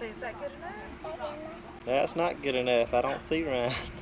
say, is that good enough? That's not good enough. I don't see Ryan.